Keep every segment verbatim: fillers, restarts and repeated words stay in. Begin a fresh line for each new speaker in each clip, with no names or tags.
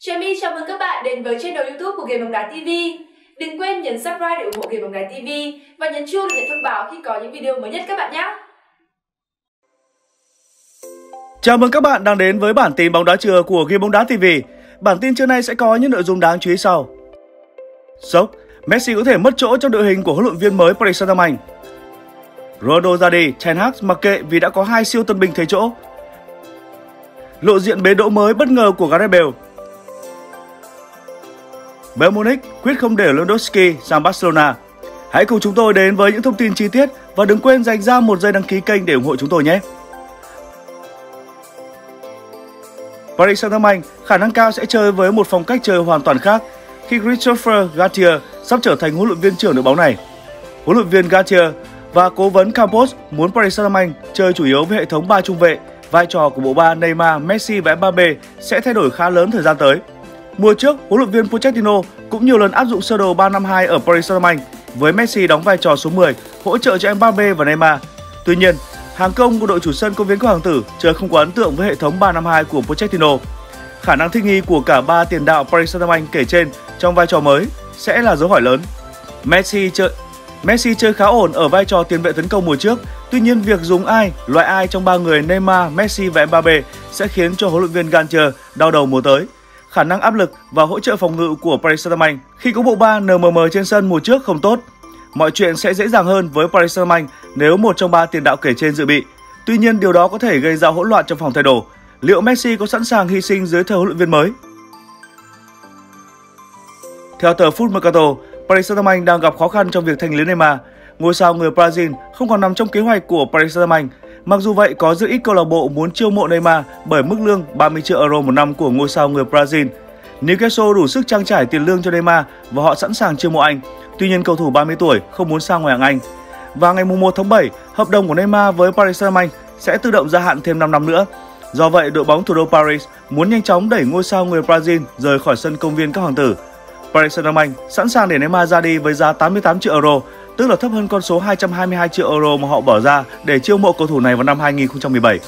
Jamie chào mừng các bạn đến với channel YouTube của Ghiền Bóng Đá ti vi. Đừng quên nhấn subscribe để ủng hộ Ghiền Bóng Đá ti vi và nhấn chuông để nhận thông báo khi có những video mới nhất các bạn nhé.
Chào mừng các bạn đang đến với bản tin bóng đá trưa của Ghiền Bóng Đá ti vi. Bản tin trưa nay sẽ có những nội dung đáng chú ý sau. Sốc, Messi có thể mất chỗ trong đội hình của huấn luyện viên mới Paris Saint-Germain. Ronaldo ra đi, Ten Hag mặc kệ vì đã có hai siêu tân binh thế chỗ. Lộ diện bế đỗ mới bất ngờ của Gareth Bale. Bayern Munich quyết không để Lewandowski sang Barcelona. Hãy cùng chúng tôi đến với những thông tin chi tiết và đừng quên dành ra một giây đăng ký kênh để ủng hộ chúng tôi nhé. Paris Saint-Germain khả năng cao sẽ chơi với một phong cách chơi hoàn toàn khác khi Christophe Galtier sắp trở thành huấn luyện viên trưởng đội bóng này. Huấn luyện viên Galtier và cố vấn Campos muốn Paris Saint-Germain chơi chủ yếu với hệ thống ba trung vệ. Vai trò của bộ ba Neymar, Messi và Mbappe sẽ thay đổi khá lớn thời gian tới. Mùa trước, huấn luyện viên Pochettino cũng nhiều lần áp dụng sơ đồ ba năm hai ở Paris Saint-Germain với Messi đóng vai trò số mười, hỗ trợ cho Mbappe và Neymar. Tuy nhiên, hàng công của đội chủ sân công viên Các Hoàng tử chơi không có ấn tượng với hệ thống ba năm hai của Pochettino. Khả năng thích nghi của cả ba tiền đạo Paris Saint-Germain kể trên trong vai trò mới sẽ là dấu hỏi lớn. Messi chơi Messi chơi khá ổn ở vai trò tiền vệ tấn công mùa trước. Tuy nhiên, việc dùng ai, loại ai trong ba người Neymar, Messi và Mbappe sẽ khiến cho huấn luyện viên Galtier đau đầu mùa tới. Khả năng áp lực và hỗ trợ phòng ngự của Paris Saint-Germain khi có bộ ba en em em trên sân mùa trước không tốt. Mọi chuyện sẽ dễ dàng hơn với Paris Saint-Germain nếu một trong ba tiền đạo kể trên dự bị. Tuy nhiên, điều đó có thể gây ra hỗn loạn trong phòng thay đồ. Liệu Messi có sẵn sàng hy sinh dưới thời huấn luyện viên mới? Theo tờ Foot Mercato, Paris Saint-Germain đang gặp khó khăn trong việc thanh lý Neymar. Ngôi sao người Brazil không còn nằm trong kế hoạch của Paris Saint-Germain. Mặc dù vậy, có rất ít câu lạc bộ muốn chiêu mộ Neymar bởi mức lương ba mươi triệu euro một năm của ngôi sao người Brazil. Newcastle đủ sức trang trải tiền lương cho Neymar và họ sẵn sàng chiêu mộ anh. Tuy nhiên, cầu thủ ba mươi tuổi không muốn sang ngoài hạng Anh. Và ngày mùng một tháng bảy, hợp đồng của Neymar với Paris Saint-Germain sẽ tự động gia hạn thêm năm năm nữa. Do vậy, đội bóng thủ đô Paris muốn nhanh chóng đẩy ngôi sao người Brazil rời khỏi sân công viên Các Hoàng tử. Paris Saint-Germain sẵn sàng để Neymar ra đi với giá tám mươi tám triệu euro, tức là thấp hơn con số hai trăm hai mươi hai triệu euro mà họ bỏ ra để chiêu mộ cầu thủ này vào năm hai nghìn không trăm mười bảy.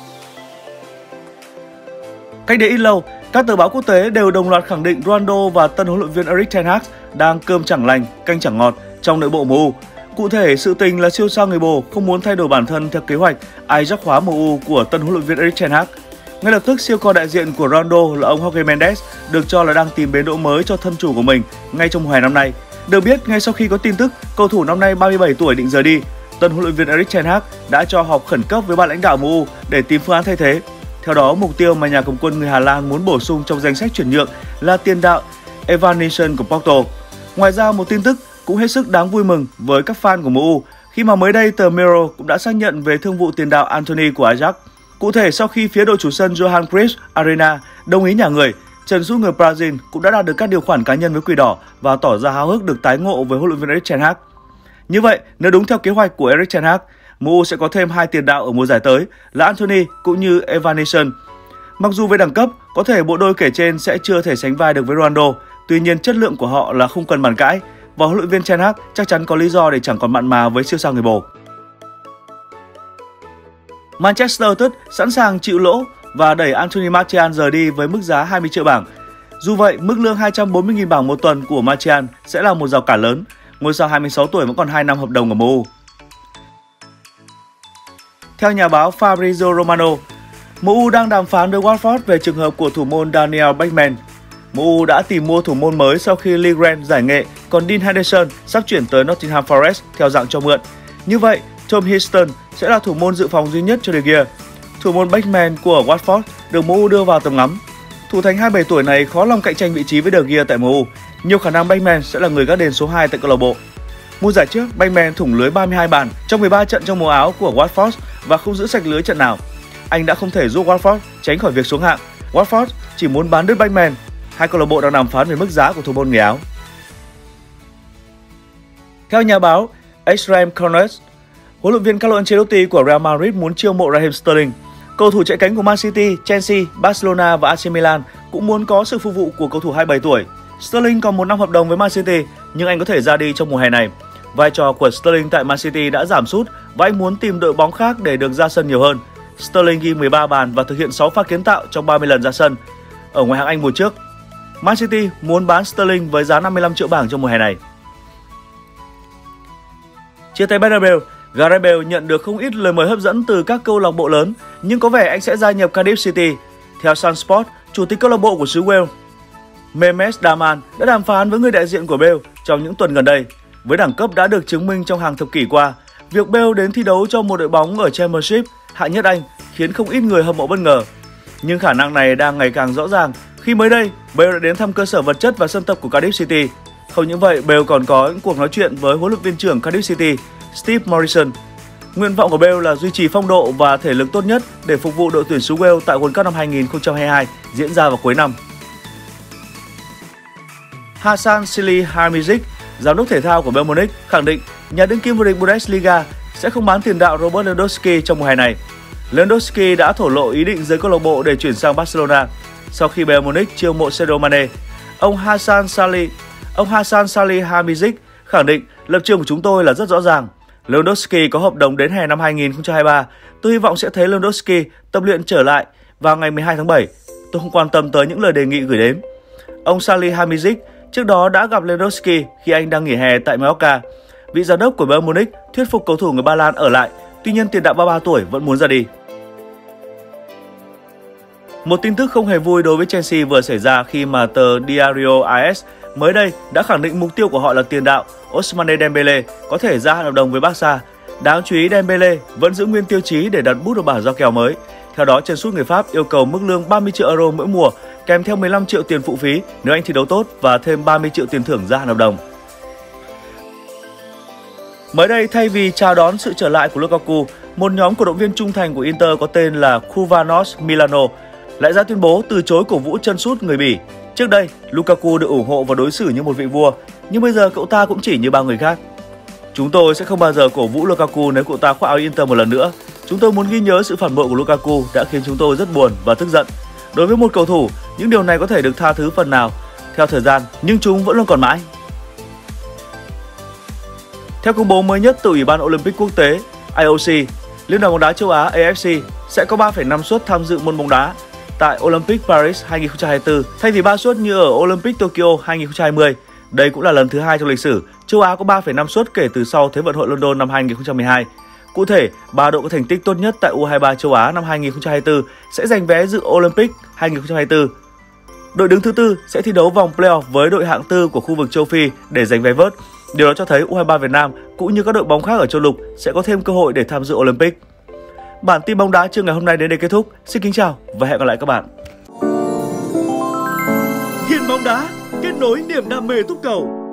Cách đây ít lâu, các tờ báo quốc tế đều đồng loạt khẳng định Ronaldo và tân huấn luyện viên Erik ten Hag đang cơm chẳng lành, canh chẳng ngọt trong nội bộ em u. Cụ thể, sự tình là siêu sao người Bồ không muốn thay đổi bản thân theo kế hoạch Ajax hóa em u của tân huấn luyện viên Erik ten Hag. Ngay lập tức, siêu co đại diện của Ronaldo là ông Jorge Mendes được cho là đang tìm bến đỗ mới cho thân chủ của mình ngay trong mùa hè năm nay. Được biết, ngay sau khi có tin tức cầu thủ năm nay ba mươi bảy tuổi định rời đi, tân huấn luyện viên Erik ten Hag đã cho họp khẩn cấp với ban lãnh đạo em u để tìm phương án thay thế. Theo đó, mục tiêu mà nhà cầm quân người Hà Lan muốn bổ sung trong danh sách chuyển nhượng là tiền đạo Evan Nilsson của Porto. Ngoài ra, một tin tức cũng hết sức đáng vui mừng với các fan của em u khi mà mới đây tờ Mirror cũng đã xác nhận về thương vụ tiền đạo Anthony của Ajax. Cụ thể, sau khi phía đội chủ sân Johan Cruyff Arena đồng ý nhả người, Trần Dũng người Brazil cũng đã đạt được các điều khoản cá nhân với Quỷ Đỏ và tỏ ra háo hức được tái ngộ với huấn luyện viên Erik ten Hag. Như vậy, nếu đúng theo kế hoạch của Erik ten Hag, em u sẽ có thêm hai tiền đạo ở mùa giải tới là Anthony cũng như Evan Nilsson. Mặc dù về đẳng cấp, có thể bộ đôi kể trên sẽ chưa thể sánh vai được với Ronaldo, tuy nhiên chất lượng của họ là không cần bàn cãi và huấn luyện viên ten Hag chắc chắn có lý do để chẳng còn mặn mà với siêu sao người Bồ. Manchester United sẵn sàng chịu lỗ và đẩy Anthony Martial rời đi với mức giá hai mươi triệu bảng. Dù vậy, mức lương hai trăm bốn mươi nghìn bảng một tuần của Martial sẽ là một rào cản lớn. Ngôi sao hai mươi sáu tuổi vẫn còn hai năm hợp đồng ở em u. Theo nhà báo Fabrizio Romano, em u đang đàm phán với Watford về trường hợp của thủ môn Daniel Beckman. em u đã tìm mua thủ môn mới sau khi Lee Grant giải nghệ, còn Dean Henderson sắp chuyển tới Nottingham Forest theo dạng cho mượn. Như vậy, Tom Hiddleston sẽ là thủ môn dự phòng duy nhất cho De Gea. Thủ môn Beckman của Watford được em u đưa vào tầm ngắm. Thủ thành hai mươi bảy tuổi này khó lòng cạnh tranh vị trí với De Gea tại em u. Nhiều khả năng Beckman sẽ là người gác đền số hai tại câu lạc bộ. Mùa giải trước, Beckman thủng lưới ba mươi hai bàn trong mười ba trận trong màu áo của Watford và không giữ sạch lưới trận nào. Anh đã không thể giúp Watford tránh khỏi việc xuống hạng. Watford chỉ muốn bán đứt Beckman. Hai câu lạc bộ đang đàm phán về mức giá của thủ môn người Áo. Theo nhà báo Extreme Corners, huấn luyện viên Carlo Ancelotti của Real Madrid muốn chiêu mộ Raheem Sterling. Cầu thủ chạy cánh của Man City, Chelsea, Barcelona và a xê Milan cũng muốn có sự phục vụ của cầu thủ hai mươi bảy tuổi. Sterling còn một năm hợp đồng với Man City, nhưng anh có thể ra đi trong mùa hè này. Vai trò của Sterling tại Man City đã giảm sút và anh muốn tìm đội bóng khác để được ra sân nhiều hơn. Sterling ghi mười ba bàn và thực hiện sáu pha kiến tạo trong ba mươi lần ra sân. Ở ngoại hạng Anh mùa trước, Man City muốn bán Sterling với giá năm mươi lăm triệu bảng trong mùa hè này. Chia tay Bernabeu, Gareth Bale nhận được không ít lời mời hấp dẫn từ các câu lạc bộ lớn, nhưng có vẻ anh sẽ gia nhập Cardiff City. Theo Sun Sport, chủ tịch câu lạc bộ của xứ Wales, Mehmet Daman đã đàm phán với người đại diện của Bale trong những tuần gần đây. Với đẳng cấp đã được chứng minh trong hàng thập kỷ qua, việc Bale đến thi đấu cho một đội bóng ở Championship hạng nhất Anh khiến không ít người hâm mộ bất ngờ. Nhưng khả năng này đang ngày càng rõ ràng khi mới đây Bale đã đến thăm cơ sở vật chất và sân tập của Cardiff City. Không những vậy, Bale còn có những cuộc nói chuyện với huấn luyện viên trưởng Cardiff City, Steve Morison. Nguyện vọng của Bale là duy trì phong độ và thể lực tốt nhất để phục vụ đội tuyển xứ Wales tại World Cup năm hai nghìn không trăm hai mươi hai diễn ra vào cuối năm. Hasan Salihamidzic, giám đốc thể thao của Bayern Munich, khẳng định nhà đương kim vô địch Bundesliga sẽ không bán tiền đạo Robert Lewandowski trong mùa hè này. Lewandowski đã thổ lộ ý định rời câu lạc bộ để chuyển sang Barcelona sau khi Bayern Munich chiêu mộ Sadio Mane. Ông Hasan Salih, ông Hasan Salihamidzic khẳng định lập trường của chúng tôi là rất rõ ràng. Lewandowski có hợp đồng đến hè năm hai nghìn không trăm hai mươi ba. Tôi hy vọng sẽ thấy Lewandowski tập luyện trở lại vào ngày mười hai tháng bảy. Tôi không quan tâm tới những lời đề nghị gửi đến. Ông Salihamidzic trước đó đã gặp Lewandowski khi anh đang nghỉ hè tại Mallorca. Vị giám đốc của Bayern Munich thuyết phục cầu thủ người Ba Lan ở lại, tuy nhiên tiền đạo ba mươi ba tuổi vẫn muốn ra đi. Một tin tức không hề vui đối với Chelsea vừa xảy ra khi mà tờ Diario AS mới đây đã khẳng định mục tiêu của họ là tiền đạo Ousmane Dembele có thể gia hạn hợp đồng với Barca. Đáng chú ý, Dembele vẫn giữ nguyên tiêu chí để đặt bút vào bảng giao kèo mới. Theo đó, chân sút người Pháp yêu cầu mức lương ba mươi triệu euro mỗi mùa, kèm theo mười lăm triệu tiền phụ phí nếu anh thi đấu tốt và thêm ba mươi triệu tiền thưởng gia hạn hợp đồng. Mới đây, thay vì chào đón sự trở lại của Lukaku, một nhóm cổ động viên trung thành của Inter có tên là Kouvanos Milano lại ra tuyên bố từ chối cổ vũ chân sút người Bỉ. Trước đây, Lukaku được ủng hộ và đối xử như một vị vua, nhưng bây giờ cậu ta cũng chỉ như bao người khác. Chúng tôi sẽ không bao giờ cổ vũ Lukaku nếu cậu ta khoác áo Inter một lần nữa. Chúng tôi muốn ghi nhớ sự phản bội của Lukaku đã khiến chúng tôi rất buồn và tức giận. Đối với một cầu thủ, những điều này có thể được tha thứ phần nào theo thời gian, nhưng chúng vẫn luôn còn mãi. Theo công bố mới nhất từ Ủy ban Olympic Quốc tế I O C, Liên đoàn bóng đá châu Á A F C sẽ có ba phẩy năm suất tham dự môn bóng đá tại Olympic Paris hai nghìn không trăm hai mươi tư thay vì ba suất như ở Olympic Tokyo hai nghìn không trăm hai mươi. Đây cũng là lần thứ hai trong lịch sử châu Á có ba phẩy năm suất kể từ sau Thế vận hội London năm hai nghìn không trăm mười hai. Cụ thể, ba đội có thành tích tốt nhất tại U hai mươi ba châu Á năm hai nghìn không trăm hai mươi tư sẽ giành vé dự Olympic hai nghìn không trăm hai mươi tư. Đội đứng thứ tư sẽ thi đấu vòng playoff với đội hạng tư của khu vực châu Phi để giành vé vớt. Điều đó cho thấy U hai mươi ba Việt Nam cũng như các đội bóng khác ở châu lục sẽ có thêm cơ hội để tham dự Olympic. Bản tin bóng đá trưa ngày hôm nay đến đây kết thúc. Xin kính chào và hẹn gặp lại các bạn.
Hiền bóng đá, kết nối niềm đam mê túc cầu.